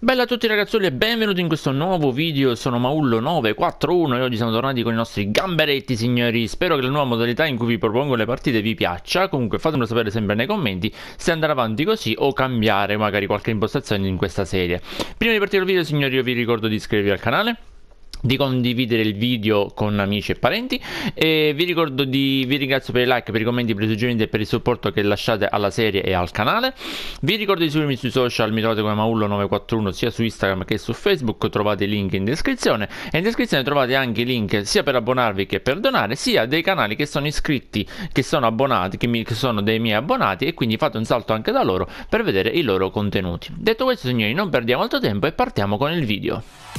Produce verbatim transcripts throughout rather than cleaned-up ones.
Bella a tutti ragazzoli e benvenuti in questo nuovo video. Sono Maullo nove quattro uno e oggi siamo tornati con i nostri gamberetti, signori. Spero che la nuova modalità in cui vi propongo le partite vi piaccia. Comunque fatemelo sapere sempre nei commenti se andare avanti così o cambiare magari qualche impostazione in questa serie. Prima di partire il video, signori, io vi ricordo di iscrivervi al canale, di condividere il video con amici e parenti, e vi ricordo di vi ringrazio per i like, per i commenti, per i suggerimenti e per il supporto che lasciate alla serie e al canale. Vi ricordo di seguirmi sui social, mi trovate come Maullo nove quattro uno sia su Instagram che su Facebook, trovate i link in descrizione e in descrizione trovate anche i link sia per abbonarvi che per donare, sia dei canali che sono iscritti, che sono abbonati, che, mi, che sono dei miei abbonati, e quindi fate un salto anche da loro per vedere i loro contenuti. Detto questo, signori, non perdiamo altro tempo e partiamo con il video.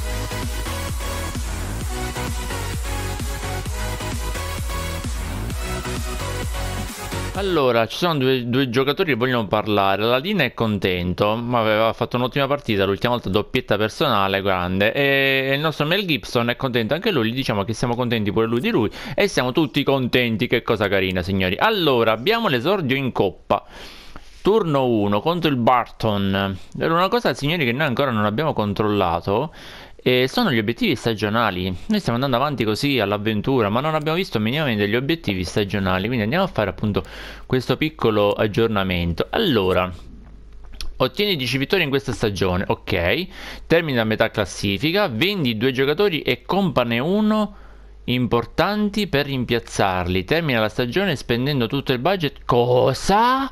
Allora, ci sono due, due giocatori che vogliono parlare. La Lina è contento, ma aveva fatto un'ottima partita, l'ultima volta doppietta personale, grande. E il nostro Mel Gibson è contento anche lui, gli diciamo che siamo contenti pure lui di lui. E siamo tutti contenti, che cosa carina, signori. Allora, abbiamo l'esordio in coppa. Turno uno contro il Barton. Era una cosa, signori, che noi ancora non abbiamo controllato. E sono gli obiettivi stagionali. Noi stiamo andando avanti così all'avventura, ma non abbiamo visto minimamente gli obiettivi stagionali. Quindi andiamo a fare appunto questo piccolo aggiornamento. Allora, ottieni dieci vittorie in questa stagione. Ok. Termina a metà classifica. Vendi due giocatori e compane uno importanti per rimpiazzarli. Termina la stagione spendendo tutto il budget. Cosa?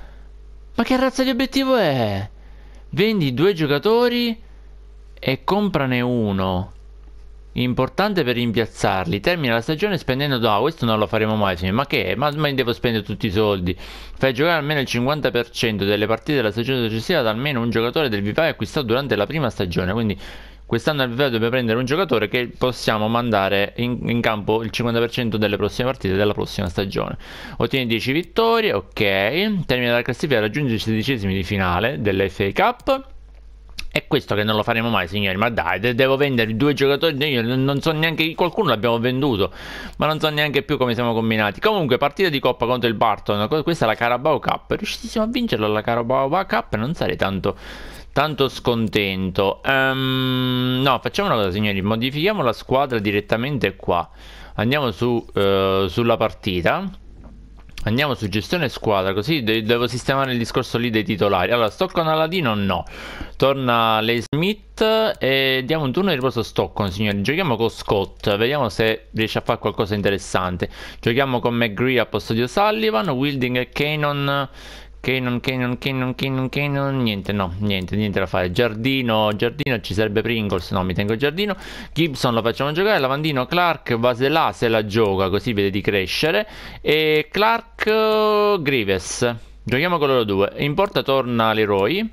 Ma che razza di obiettivo è? Vendi due giocatori e comprane uno importante per rimpiazzarli. Termina la stagione spendendo... No, questo non lo faremo mai, signori. Ma che è? Ma, ma devo spendere tutti i soldi? Fai giocare almeno il cinquanta per cento delle partite della stagione successiva ad almeno un giocatore del vivaio acquistato durante la prima stagione. Quindi quest'anno al vivaio dobbiamo prendere un giocatore che possiamo mandare in, in campo il cinquanta per cento delle prossime partite della prossima stagione. Ottieni dieci vittorie. Ok. Termina la classifica e raggiunge i sedicesimi di finale dell'F A Cup. È questo che non lo faremo mai, signori. Ma dai, de devo vendere due giocatori. Io non so neanche... Qualcuno l'abbiamo venduto, ma non so neanche più come siamo combinati. Comunque, partita di coppa contro il Barton. Questa è la Carabao Cup. Riuscissimo a vincerla la Carabao Cup, non sarei tanto... tanto scontento. um, No, facciamo una cosa, signori. Modifichiamo la squadra direttamente qua. Andiamo su uh, sulla partita. Andiamo su gestione squadra, così de devo sistemare il discorso lì dei titolari. Allora, Stockton Aladino no. Torna Lei Smith e diamo un turno di riposo a Stockton, signori. Giochiamo con Scott, vediamo se riesce a fare qualcosa di interessante. Giochiamo con McGree a posto di O'Sullivan, Wilding e Cannon. Cannon, Cannon, Cannon, Cannon, Cannon, niente, no, niente, niente da fare. Giardino, Giardino, ci sarebbe Pringles, no, mi tengo Giardino. Gibson lo facciamo giocare, Lavandino, Clark, Vaselà se la gioca, così vede di crescere. E Clark, uh, Grievous, giochiamo con loro due. In porta torna Leroy,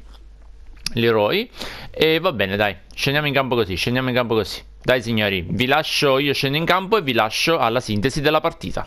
Leroy, e va bene, dai, scendiamo in campo così, scendiamo in campo così. Dai signori, vi lascio, io scendo in campo e vi lascio alla sintesi della partita.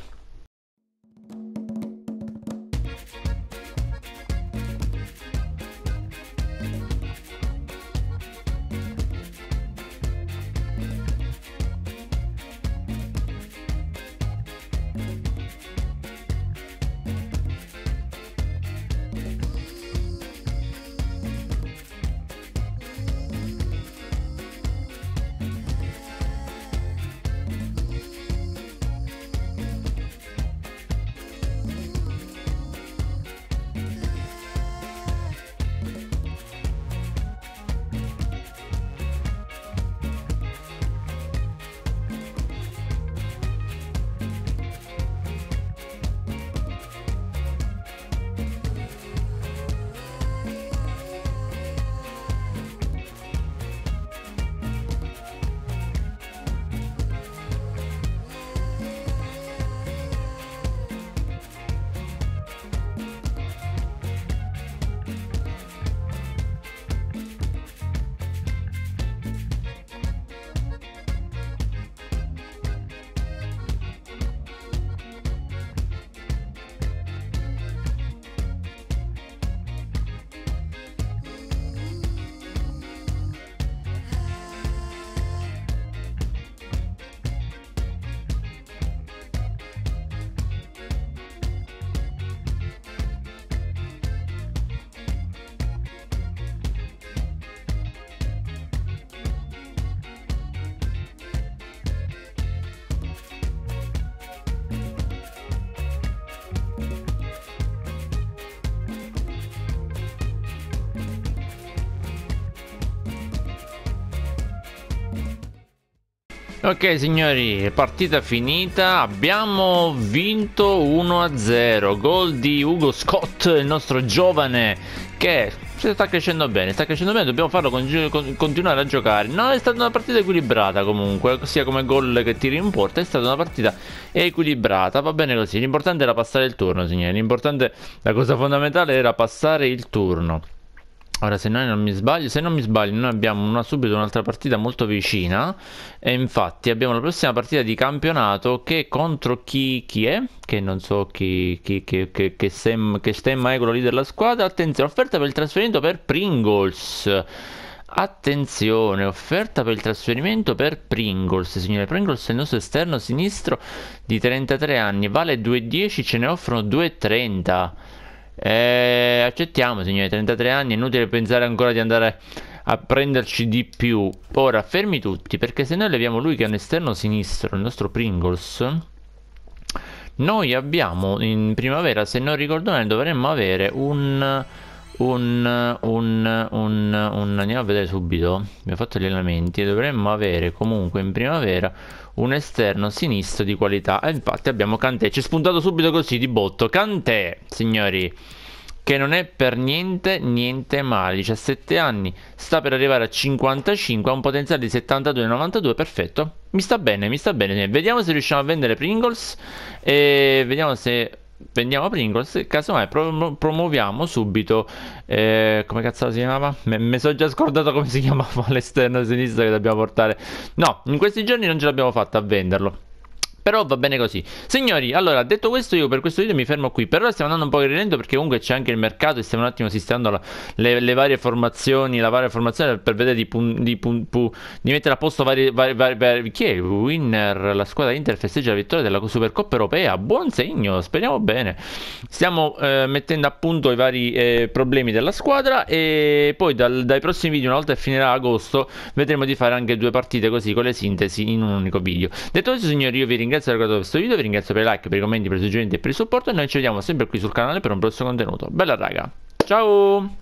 Ok signori, partita finita, abbiamo vinto uno a zero, gol di Ugo Scott, il nostro giovane che sta crescendo bene, sta crescendo bene, dobbiamo farlo con continuare a giocare. No, è stata una partita equilibrata comunque, sia come gol che tiri in porta, è stata una partita equilibrata, va bene così, l'importante era passare il turno signori, l'importante, la cosa fondamentale era passare il turno. Ora se noi non mi sbaglio, se non mi sbaglio noi abbiamo una, subito un'altra partita molto vicina e infatti abbiamo la prossima partita di campionato che contro chi, chi è? Che non so chi, chi che, che, che, sem, che stemma è quello lì della squadra. Attenzione, offerta per il trasferimento per Pringles. Attenzione, offerta per il trasferimento per Pringles, signore. Pringles è il nostro esterno sinistro di trentatré anni, vale due e dieci, ce ne offrono due e trenta. Eh, accettiamo signori, trentatré anni, è inutile pensare ancora di andare a prenderci di più. Ora fermi tutti, perché se noi leviamo lui che è un esterno sinistro, il nostro Pringles, noi abbiamo in primavera, se non ricordo bene, dovremmo avere un un, un, un, un andiamo a vedere subito, abbiamo fatto gli allenamenti e dovremmo avere comunque in primavera un esterno sinistro di qualità. E infatti abbiamo Kanté, ci è spuntato subito così di botto Kanté, signori, che non è per niente niente male, diciassette anni, sta per arrivare a cinquantacinque, ha un potenziale di settantadue novantadue, perfetto, mi sta bene, mi sta bene. Vediamo se riusciamo a vendere Pringles e vediamo se vendiamo Pringles, casomai pro promuoviamo subito eh, come cazzo si chiamava? Mi sono già scordato come si chiamava l'esterno sinistro che dobbiamo portare. No, in questi giorni non ce l'abbiamo fatta a venderlo, però va bene così. Signori, allora, detto questo, io per questo video mi fermo qui. Per ora stiamo andando un po' in rilento perché comunque c'è anche il mercato e stiamo un attimo sistemando la, le, le varie formazioni, la varia formazione per vedere di, pun, di, pun, pu, di mettere a posto vari, vari, vari, vari... Chi è? Winner, la squadra Inter festeggia la vittoria della Supercoppa Europea. Buon segno, speriamo bene. Stiamo eh, mettendo a punto i vari eh, problemi della squadra e poi dal, dai prossimi video, una volta che finirà agosto, vedremo di fare anche due partite così con le sintesi in un unico video. Detto questo, signori, io vi ringrazio per aver guardato questo video, vi ringrazio per i like, per i commenti, per i suggerimenti e per il supporto e noi ci vediamo sempre qui sul canale per un prossimo contenuto. Bella raga, ciao!